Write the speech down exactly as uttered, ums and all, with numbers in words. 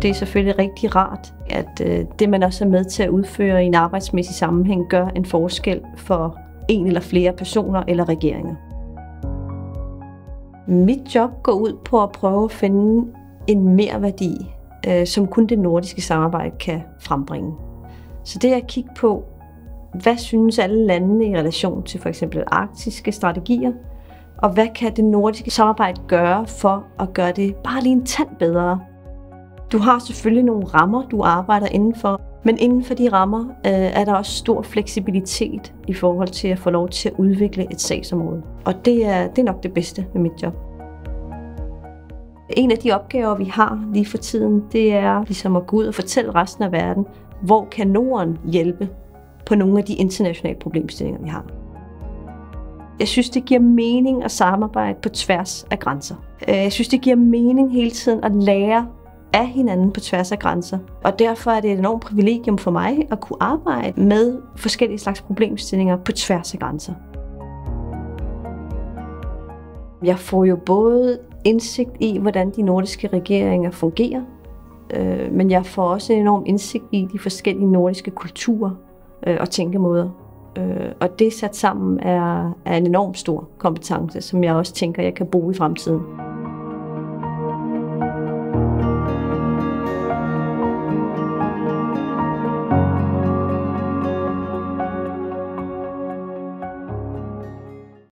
det er selvfølgelig rigtig rart, at øh, det, man også er med til at udføre i en arbejdsmæssig sammenhæng, gør en forskel for en eller flere personer eller regeringer. Mit job går ud på at prøve at finde en merværdi, øh, som kun det nordiske samarbejde kan frembringe. Så det er at kigge på, hvad synes alle landene i relation til for eksempel arktiske strategier, og hvad kan det nordiske samarbejde gøre for at gøre det bare lige en tand bedre? Du har selvfølgelig nogle rammer, du arbejder indenfor, men inden for de rammer øh, er der også stor fleksibilitet i forhold til at få lov til at udvikle et sagsområde. Og det er, det er nok det bedste med mit job. En af de opgaver, vi har lige for tiden, det er ligesom at gå ud og fortælle resten af verden, hvor kan Norden hjælpe på nogle af de internationale problemstillinger, vi har. Jeg synes, det giver mening at samarbejde på tværs af grænser. Jeg synes, det giver mening hele tiden at lære af hinanden på tværs af grænser. Og derfor er det et enormt privilegium for mig at kunne arbejde med forskellige slags problemstillinger på tværs af grænser. Jeg får jo både indsigt i, hvordan de nordiske regeringer fungerer, øh, men jeg får også en enorm indsigt i de forskellige nordiske kulturer øh, og tænkemåder. Øh, og det sat sammen er, er en enormt stor kompetence, som jeg også tænker, jeg kan bruge i fremtiden.